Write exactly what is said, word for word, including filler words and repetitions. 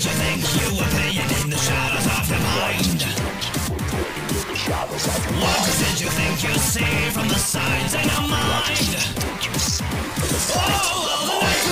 did you think you were playing in the shadows of your mind? What did you think you see from the signs in your mind? Oh, well, the